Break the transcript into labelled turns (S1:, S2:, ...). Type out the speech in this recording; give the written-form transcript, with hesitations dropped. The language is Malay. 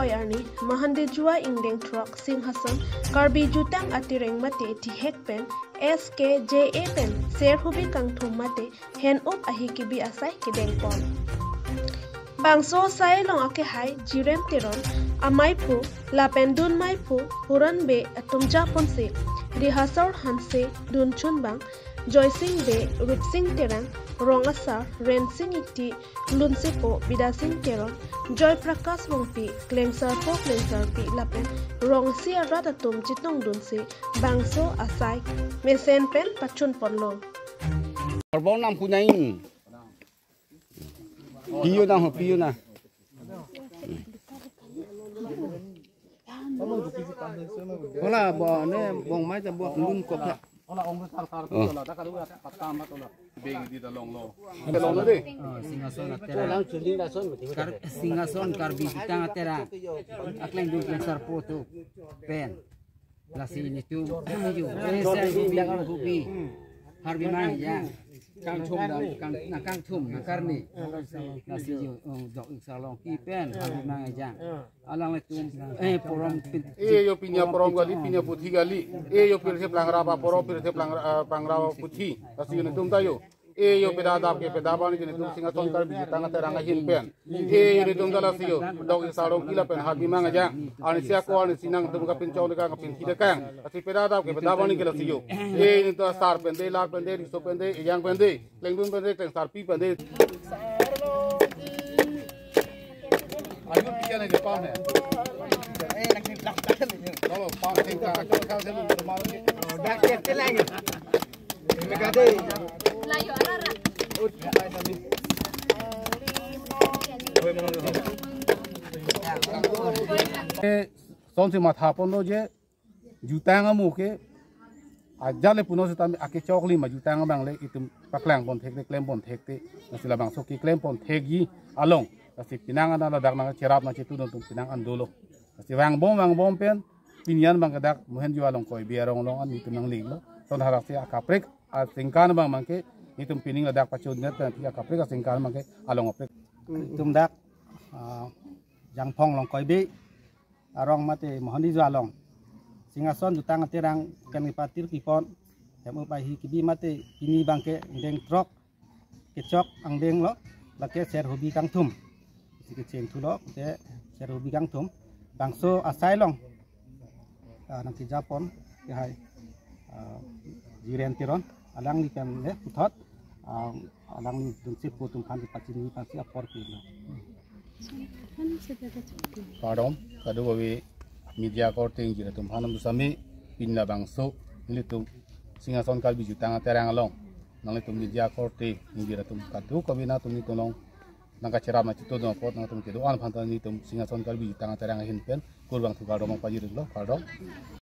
S1: arni mahande jua ingdeng truck singhasan karbi jutang atireng mate ti hekpen SKJA pen ser hubi kang thum mate hen up ahi kibi asai kideng pon bangso sai long ake hai jirem teron amai phu lapendun mai phu huran be atumja ponse rihasor hanse dun chun bang joysing be rupsing terang rongasar rensing iti lunsipo bidasing teron joy prakash wongpi klensar pi lapen rongsi arata tum chitong dunse bangso asai mesen pen pachun ponlo
S2: Bong nam kunai piu na Hola bo ne bong mai ta bo lun ko pha
S3: Ola ong sar sar tola ta kalu patta ma tola begi di long lo de
S4: Singason atera singason karbi bitang atera akleng du sar poto pen lasi ni tu ju esa hubi harbi mai ya kang thum da kang thum na karni lasi ju dok salong ki pen harbi mai ya alang le tu porom
S3: yo pinya porom gali pinya puthi gali yo pirse plangra pa porom pirse plangra puthi asi ni tum tayo yo pedada ke pedaba ni tum singa ton kar bi tanga teranga hin pen yo ni tum dala siyo dok salong kila pen harbi mai ya ani sia ko ani sinang tum ka pin chau ka pin thi ka asi pedada ke pedaba ni kila siyo ni to star pen de lak pen de riso pen de yang pen de lengdun pen de teng star pi pen de ayo pinya ne pa ne Kalau pak tinggal kalau saya belum malu ni. Dah kita lagi. Mereka ada.
S5: Layu arara.
S3: Sonsi matha pun je jutang amu ke aja le puno se tami ake chokli ma jutang bang le itu paklang pon thek le klem pon thek te nasila bang soki klem pon thegi along kasi pinang ana la dak na cerap na citu don pinang andolo kasi wang bom pen pinyan bang kadak muhen jua long koi biarong long an itu nang ling lo ton harak se akaprek a singkan bang mangke itu pining ladak pacud net ti akaprek a singkan mangke along aprek
S4: tum dak jang phong long koi be arong mate mohon di jua long singason jutang aterang kan patir kipon hem upai hi kibi mate ini bangke deng trok kecok ang deng lo lake ser hobi kang thum sikeceng tu lo te ser hobi kang thum bangso asai long nanti Japon ya hai jiren tiron alang ni kan putot alang ni dunsip putum kan di pacini pasti apor kilo
S3: Pardon kadu bawi media korting jira tum hanam sami pinna bangso nilitum singason kalbi jutang terang along nalitum media korti jira tum kadu kabina tum ni tolong nangka cerama citu do pot nang tum kedo an phantan ni tum singason kalbi jutang terang hin pen kurbang tu kado mang pajir lo pardon